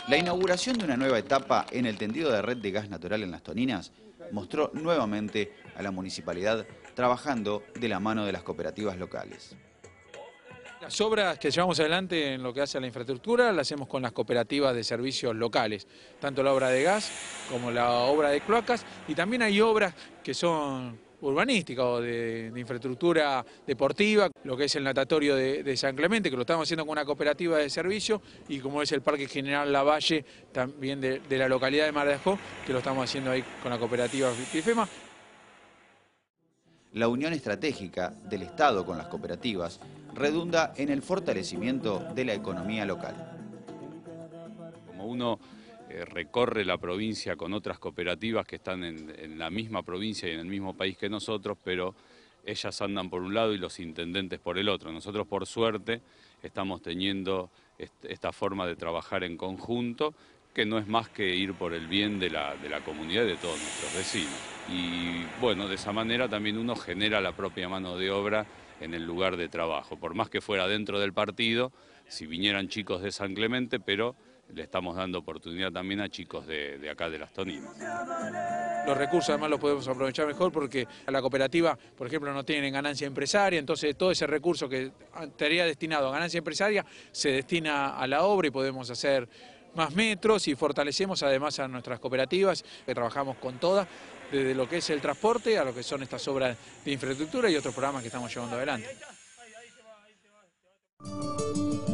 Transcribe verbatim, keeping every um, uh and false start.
La inauguración de una nueva etapa en el tendido de red de gas natural en Las Toninas mostró nuevamente a la municipalidad trabajando de la mano de las cooperativas locales. Las obras que llevamos adelante en lo que hace a la infraestructura las hacemos con las cooperativas de servicios locales, tanto la obra de gas como la obra de cloacas, y también hay obras que son urbanísticas o de, de infraestructura deportiva, lo que es el natatorio de, de San Clemente, que lo estamos haciendo con una cooperativa de servicio, y como es el Parque General Lavalle, también de, de la localidad de Mar de Ajó, que lo estamos haciendo ahí con la cooperativa FIFEMA. La unión estratégica del Estado con las cooperativas redunda en el fortalecimiento de la economía local. Como uno eh, recorre la provincia con otras cooperativas que están en, en la misma provincia y en el mismo país que nosotros, pero ellas andan por un lado y los intendentes por el otro. Nosotros, por suerte, estamos teniendo este, esta forma de trabajar en conjunto, que no es más que ir por el bien de la, de la comunidad y de todos nuestros vecinos. Y bueno, de esa manera también uno genera la propia mano de obra en el lugar de trabajo, por más que fuera dentro del partido, si vinieran chicos de San Clemente, pero le estamos dando oportunidad también a chicos de, de acá de Las Toninas. Los recursos además los podemos aprovechar mejor porque a la cooperativa, por ejemplo, no tienen ganancia empresaria, entonces todo ese recurso que estaría destinado a ganancia empresaria se destina a la obra y podemos hacer más metros y fortalecemos además a nuestras cooperativas, que trabajamos con todas, desde lo que es el transporte a lo que son estas obras de infraestructura y otros programas que estamos llevando adelante.